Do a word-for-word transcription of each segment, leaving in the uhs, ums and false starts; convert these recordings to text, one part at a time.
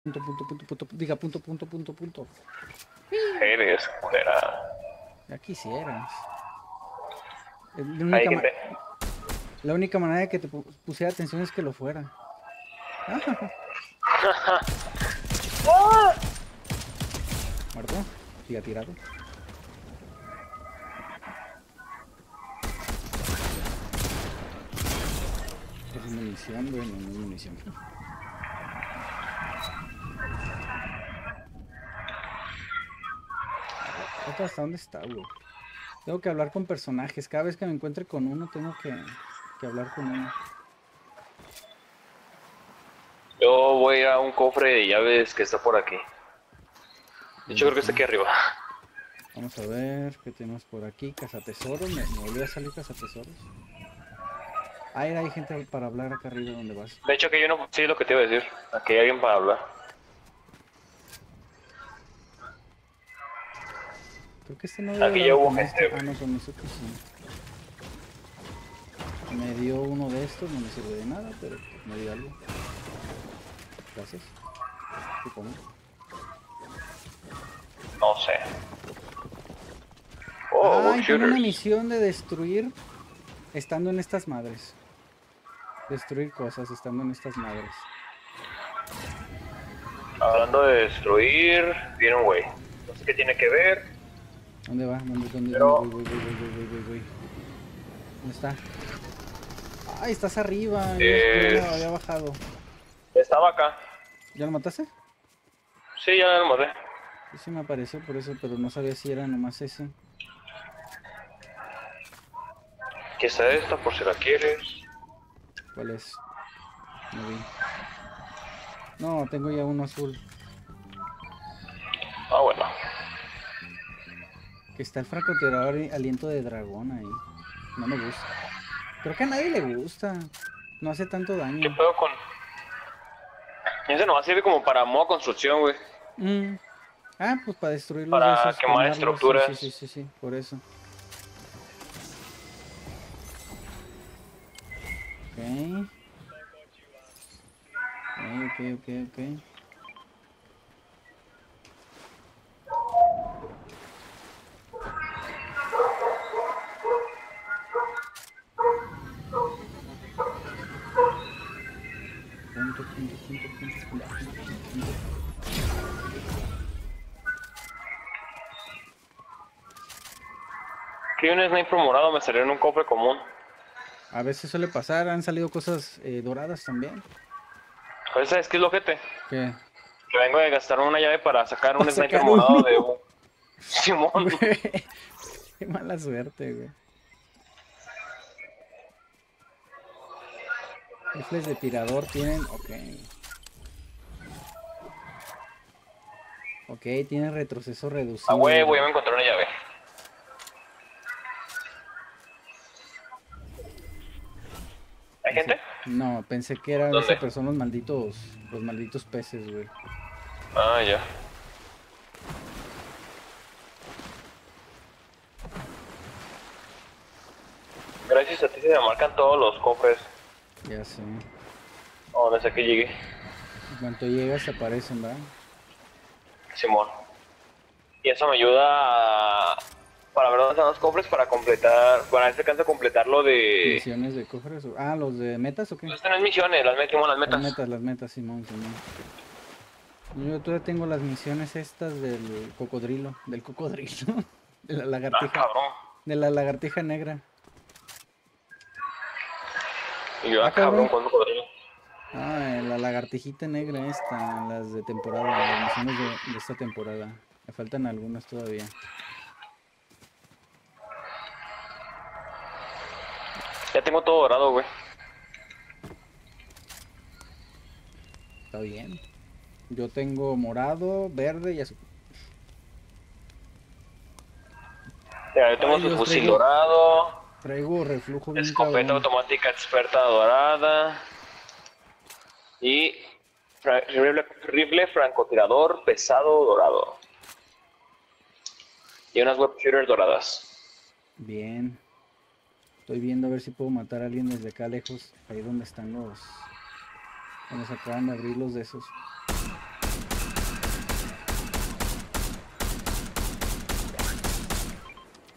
Punto, punto, punto, punto, diga punto, punto, punto, punto. Eres culera. Ya quisieras. Eh, La Hay única, ma- gente. la única manera de que te pu- pusiera atención es que lo fuera. Ah, muerto. Siga tirado. Es munición, bueno, no es munición. ¿Otra hasta dónde está, güey? Tengo que hablar con personajes. Cada vez que me encuentre con uno, tengo que, que hablar con uno. Yo voy a ir a un cofre de llaves que está por aquí. De hecho, ¿Dónde creo que está está? aquí arriba. Vamos a ver qué tenemos por aquí. Cazatesoros. ¿Me, me volvió a salir cazatesoros? Ah, era, hay gente para hablar acá arriba donde vas. De hecho, aquí hay uno. Sí, es lo que te iba a decir. Aquí hay alguien para hablar. Creo que este no debe Aquí ya hablar hubo con gente, este. güey. Ah, no, con nosotros sí. Me dio uno de estos, no me sirve de nada, pero pues me dio algo. Gracias. Supongo. No sé. Oh, Ay, work tengo una shooters. misión de destruir estando en estas madres. Destruir cosas estando en estas madres. Hablando de destruir, viene un güey. No sé qué tiene que ver, ¿Dónde va? ¿Dónde, dónde, dónde pero voy, voy, voy, voy, voy, voy, voy, voy? ¿Dónde está? Ay, estás arriba. Yo, yo ya es... me había bajado. estaba acá. ¿Ya lo mataste? Sí, ya lo maté. Sí, sí me apareció por eso, pero no sabía si era nomás ese. Aquí está esta, por si la quieres. ¿Cuál es? No vi. No, tengo ya uno azul. Ah, bueno. Que está el francotirador y aliento de dragón ahí. No me gusta. Creo que a nadie le gusta. No hace tanto ¿Qué daño. pedo con...? Ese nomás sirve como para modo construcción, güey. Mm. Ah, pues para destruir los de Para esos, quemar quemarlos. Sí, sí, sí, estructuras. sí, sí. Por eso. Ok. Ok, ok, ok, ok. Punto, punto, punto, punto, punto, punto, punto, punto. Que un sniper morado me salió en un cofre común. A veces suele pasar. Han salido cosas eh, doradas también. Pues, ¿sabes qué es lo jete? ¿Qué? Que vengo de gastar una llave para sacar Para un sniper sacar morado uno. de un... Simón. Güey. Qué mala suerte, güey. Rifles de tirador tienen. Ok. Ok, tiene retroceso A reducido, huevo, ya güey. me encontré una llave. ¿Hay Pensé, gente? no, pensé que era ¿Dónde? esa persona los malditos, los malditos peces, güey. Ah, ya. Gracias a ti se me marcan todos los cofres. Ya sé. En Oh, no sé que llegué. cuanto llegas aparecen, ¿va? Simón. Y eso me ayuda a... para ver dónde están los cofres para completar... Para ver si alcanza a completar lo de... Misiones de cofres. o- Ah, los de metas o qué? Estas no es misiones, las metimos las Las metas. metas, las metas, Simón, Simón. Yo todavía tengo las misiones estas del cocodrilo, del cocodrilo, de la Ah, lagartija, cabrón. de la lagartija negra. Y yo, Ah, ah, cabrón, cabrón. ¿cuánto cocodrilo? Ah, la lagartijita negra esta, las de temporada, las misiones de, de esta temporada. Me faltan algunas todavía. Ya tengo todo dorado, güey. Está bien. Yo tengo morado, verde y azul. Mira, yo tengo Ay, su Dios, fusil traigo, dorado, traigo reflujo bien escopeta cabrón. automática experta dorada y fra- rifle, rifle francotirador pesado dorado. Y unas web shooters doradas. Bien. Estoy viendo a ver si puedo matar a alguien desde acá lejos. Ahí donde están los... Donde se acaban de abrir los de esos.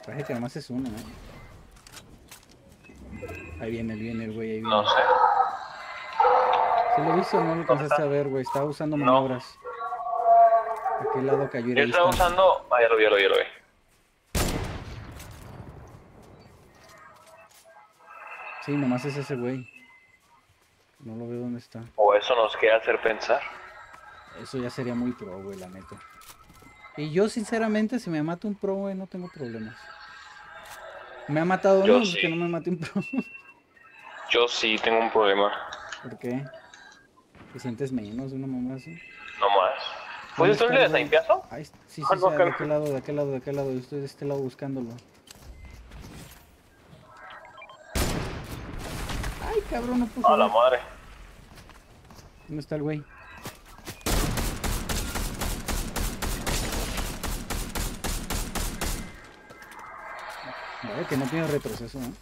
Parece que nomás es uno, ¿eh? Ahí viene, ahí viene el güey, ahí viene. No sé. ¿Sí lo viste o no lo alcanzaste a ver, güey? Estaba usando No. maniobras. ¿A qué lado cayó? Yo Ahí estaba está. usando... Ah, ya lo vi, ya lo vi, ya lo vi. Sí, nomás es ese güey. No lo veo dónde está. O eso nos quiere hacer pensar. Eso ya sería muy pro, güey, la neta. Y yo, sinceramente, si me mata un pro, güey, no tengo problemas. Me ha matado Yo uno, sí. que no me mate un pro. Yo sí tengo un problema. ¿Por qué? ¿Te sientes menos de una mamá así? No más. ¿Dónde ¿Pues esto está es el de güey? Saimpiazo? Ahí está. Sí, Ah, sí, sí. no, ¿De carajo. qué lado? ¿De qué lado? ¿De qué lado? Yo estoy de este lado buscándolo. Ay, cabrón, no puse. A la madre. ¿Dónde está el güey? Vale, que no tiene retroceso, ¿no?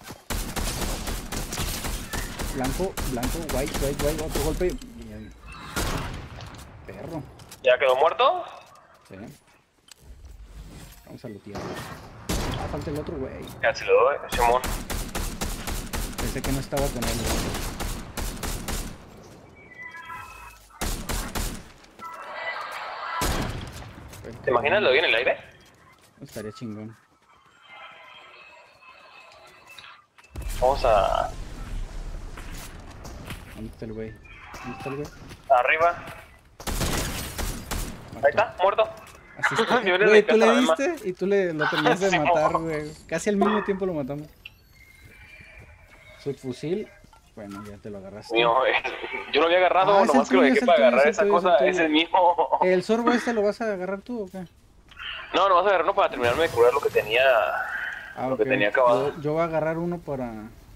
Blanco, blanco, white, white, white, otro golpe. Bien. Perro. ¿Ya quedó muerto? Sí. Vamos a lootear. Ah, falta el otro güey. Ya se lo doy, Simón. Pensé que no estaba con él, güey. ¿Te imaginas lo vi en el aire? Estaría chingón. Vamos a... ¿Dónde está el güey? ¿Dónde está el güey? Arriba. Ahí está, muerto. Así está. Yo le Güey, doy tú le caza, además. diste y tú le, lo terminaste de Sí, matar, mo. güey. Casi al mismo tiempo lo matamos. Subfusil. Bueno, ya te lo agarraste. Mío, eh, yo lo había agarrado, Ah, es el nomás que lo tuyo, dejé es el para tuyo, agarrar es el esa tuyo, es el cosa, tuyo. es el mismo. ¿El sorbo este lo vas a agarrar tú o qué? No, nomás agarrarlo para terminarme de curar lo que tenía, Ah, lo que ok. tenía acabado. Yo, yo voy a agarrar uno para...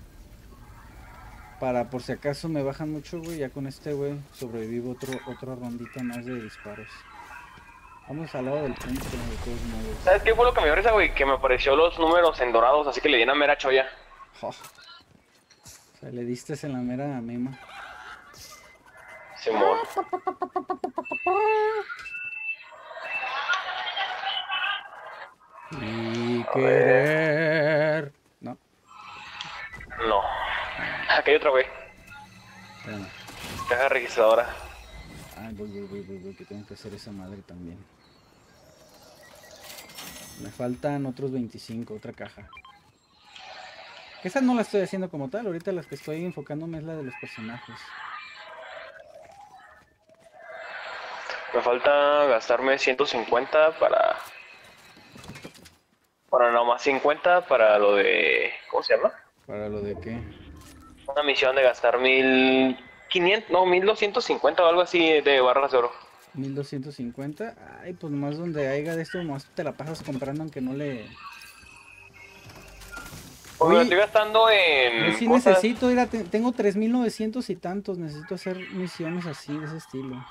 Para por si acaso me bajan mucho, güey. Ya con este, güey, sobrevivo otro, otra rondita más de disparos. Vamos al lado del punto, de todos modos. ¿Sabes qué fue lo que me dio risa, güey? Que me apareció los números en dorados, así que le di una mera cholla. Oh. O sea, le diste en la mera mema. Simón. Y querer... No, No. Aquí hay otra, güey. espérame. Caja registradora. Ay, voy, voy, voy, voy, voy, que tengo que hacer esa madre también. Me faltan otros veinticinco, otra caja. Esa no la estoy haciendo como tal, ahorita las que estoy enfocándome es la de los personajes. Me falta gastarme ciento cincuenta para... Para nomás cincuenta para lo de... ¿Cómo se llama? ¿Para lo de qué? Una misión de gastar mil quinientos, no, mil doscientos cincuenta o algo así de barras de oro. mil doscientos cincuenta. Ay, pues nomás donde haya de esto, nomás te la pasas comprando aunque no le... Pues me lo Oye, estoy gastando en yo sí cosas... necesito, mira, te- tengo tres mil novecientos y tantos, necesito hacer misiones así, de ese estilo.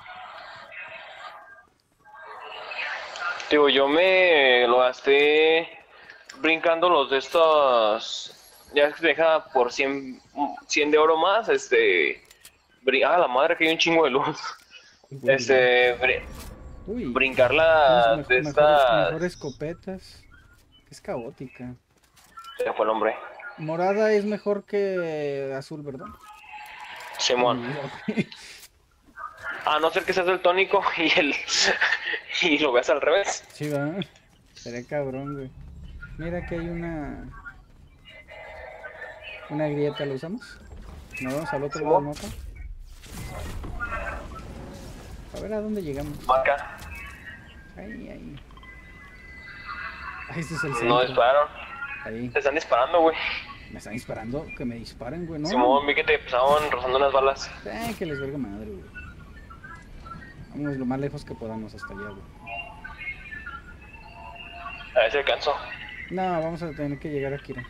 Digo, yo me lo gasté brincando los de estos... Ya es que te deja por cien, cien de oro más, este... brin- Ah, la madre que hay un chingo de luz. Uy, Este... brin- uy, Brincar unas la mej- de mejores, estas... mejores escopetas. Es caótica. Se fue el hombre. Morada es mejor que azul, ¿verdad? Simón. Mira, güey. A no ser que seas el tónico y el... y lo veas al revés. Sí, va. Sería cabrón, güey. Mira que hay una... Una grieta, ¿lo usamos? Nos vamos al otro lado del mapa. A ver a dónde llegamos. Marca. Ahí, ahí. Ahí este es el centro. No dispararon. Ahí. Te están disparando, güey. Me están disparando. Que me disparen, güey. No. Simón, vi que te estaban rozando unas balas. Ay, que les verga madre, güey. Vamos lo más lejos que podamos hasta allá, güey. A ver si alcanzo. No, vamos a tener que llegar aquí.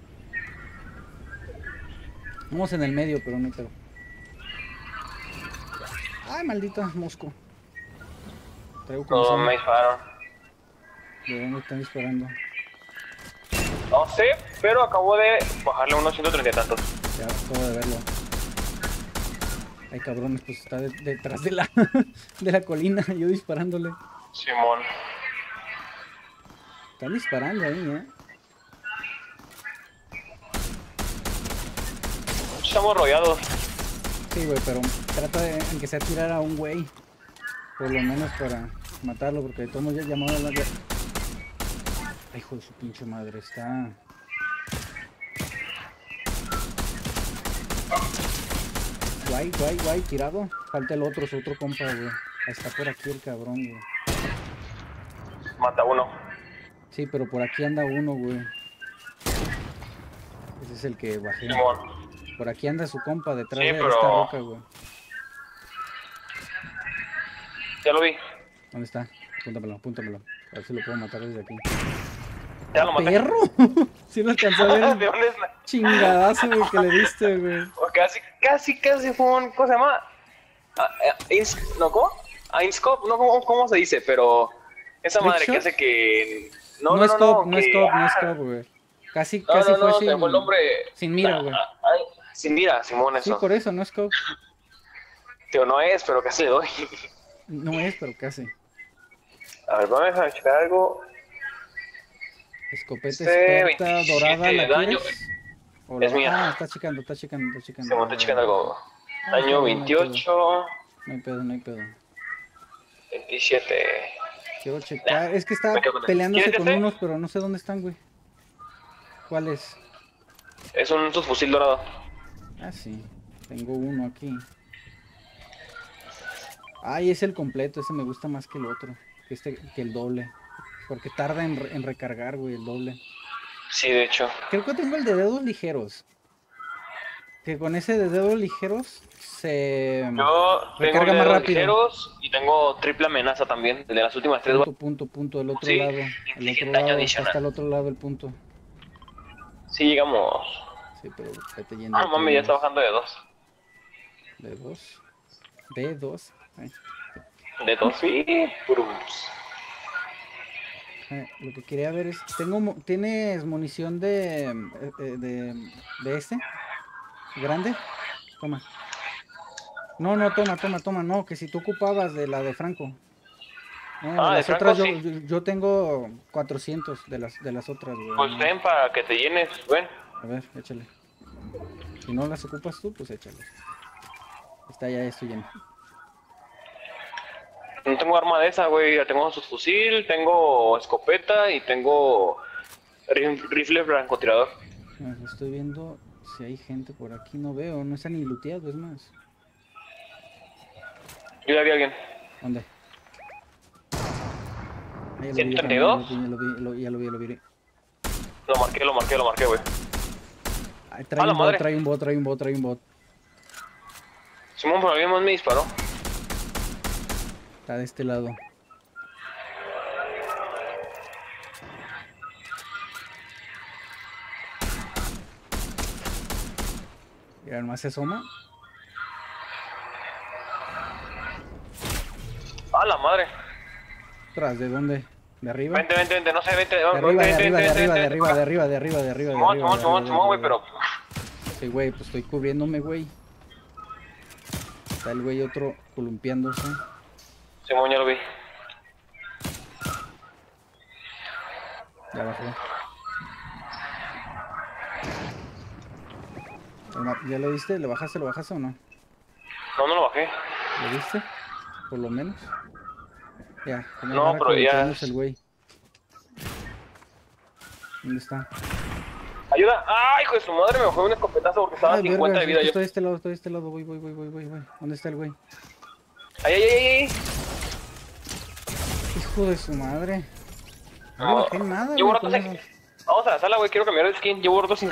Vamos en el medio, pero no hay pedo. Ay, maldita mosco. Traigo No, comezón. me dispararon. ¿De dónde están disparando? No sé, pero acabo de bajarle unos ciento treinta y tantos. Ya acabo de verlo. Ay, cabrones, pues está de- detrás de la de la colina, yo disparándole. Simón. Están disparando ahí, ¿eh? estamos rodeados. Sí, güey, pero trata de en que sea tirar a un güey. Por lo menos para matarlo, porque de todos modos ya llamado a la... Ay, hijo de su pinche madre, está... Guay, guay, guay, tirado. Falta el otro, su otro compa, güey. Está por aquí el cabrón, güey. Mata uno. Sí, pero por aquí anda uno, güey. Ese es el que bajé. Simón. Por aquí anda su compa detrás Sí, de pero- esta roca, güey. Ya lo vi. ¿Dónde está? Apúntamelo, apúntamelo. A ver si lo puedo matar desde aquí. Ya lo maté. ¡Perro! Sí lo alcanzó a ver ¿De el dónde es la...? chingadazo, güey, que le diste, güey. O Casi, casi, casi fue un... ¿Cómo se llama? Ah, eh, ins- ¿No cómo? Ah, Inscope, no, ¿cómo, ¿cómo se dice? Pero esa madre que ¿Trickshot? hace que... No, No, es no, no, scope, no es que- scope, no es ah, scope, güey. Casi, No, casi no, fue no, sin... se me fue el nombre... sin mira, güey. Ah, ay, sin mira, Simón, Sí, eso. por eso, no es scope. Tío, no es, pero casi le doy. No es, pero casi. A ver, vamos a checar algo. Escopeta Este experta veintisiete dorada, ¿la de daño. quieres? O Es la- mía. Ah, está checando, está checando, está checando. Se me está checando algo. Ah, está Daño bien, no hay veintiocho, No hay pedo, no hay pedo. veintisiete. Quiero checar. Es que está me quedo con este. peleándose ¿Quieres con este? unos, pero no sé dónde están, güey. ¿Cuál es? Es un subfusil dorado. Ah, sí. Tengo uno aquí. Ay, es el completo. Ese me gusta más que el otro. Que, este, que el doble. Porque tarda en, re- en recargar, güey, el doble. Sí, de hecho. Creo que tengo el de dedos ligeros. Que con ese de dedos ligeros se... Yo tengo Recarga el de más los rápido. ligeros y tengo triple amenaza también. El de las últimas tres. Punto, punto, punto. El otro Sí, lado. El inflige otro daño lado. adicional. Hasta el otro lado el punto. Sí, llegamos. Sí, pero vete yendo. Ah, no mames, ya está bajando de dos. De dos. De dos. Ay. De dos, sí. Brums. Eh, lo que quería ver es, tengo, mo- ¿tienes munición de, eh, eh, de, de este? ¿Grande? Toma. No, no, toma, toma, toma, no, que si tú ocupabas de la de Franco. No, Ah, de las Franco, otras yo, sí. yo, yo tengo cuatrocientos de las, de las otras, güey. Pues ven para que te llenes. Ven. A ver, échale. Si no las ocupas tú, pues échale. Está ya esto lleno. No tengo arma de esa, güey. Ya tengo subfusil, tengo escopeta y tengo rif- rifle francotirador. A ver, estoy viendo si hay gente por aquí, no veo, no está ni looteado, es más. Yo ya vi a alguien. ¿Dónde? Ah, ya lo vi, ¿ciento yo treinta y también, dos? Ya lo vi, lo- ya lo vi, ya lo vi. Lo marqué, lo marqué, lo marqué, güey. Ay, trae ¡A la un bot, madre! trae un bot, trae un bot, trae un bot. Simón, por alguien más me disparó. Está de este lado. Y además se asoma. ¡A la madre! ¿Tras de dónde? ¿De arriba? Vente, vente, vente, no sé, vente. De arriba, de vente, arriba, de vente, arriba, de vente, arriba, vente. de arriba, de arriba, de arriba, de Simón, arriba. Simón, de Simón, arriba, Simón, güey, de pero... arriba. Sí, güey, pues estoy cubriéndome, güey. Está el güey otro columpiándose. Simón, ya lo vi. Ya bajó. El ma- ¿Ya lo viste? ¿Le bajaste, lo bajaste o no? No, no lo bajé. ¿Lo viste? Por lo menos. Ya, como No, agarra pero ya columpiándose es- el güey. ¿Dónde está? ¡Ayuda! ¡Ah, hijo de su madre! Me bajó un escopetazo porque estaba a Ay, cincuenta verga, de vida yo. estoy de este lado, estoy de este lado, voy, voy, voy, voy, voy, voy. ¿Dónde está el güey? ¡Ay, ay, ay, ay! Hijo de su madre. No, No, le bajé nada, llevo güey, rato con sin- eso. Vamos a la sala, güey. Quiero cambiar de skin. Llevo rato sin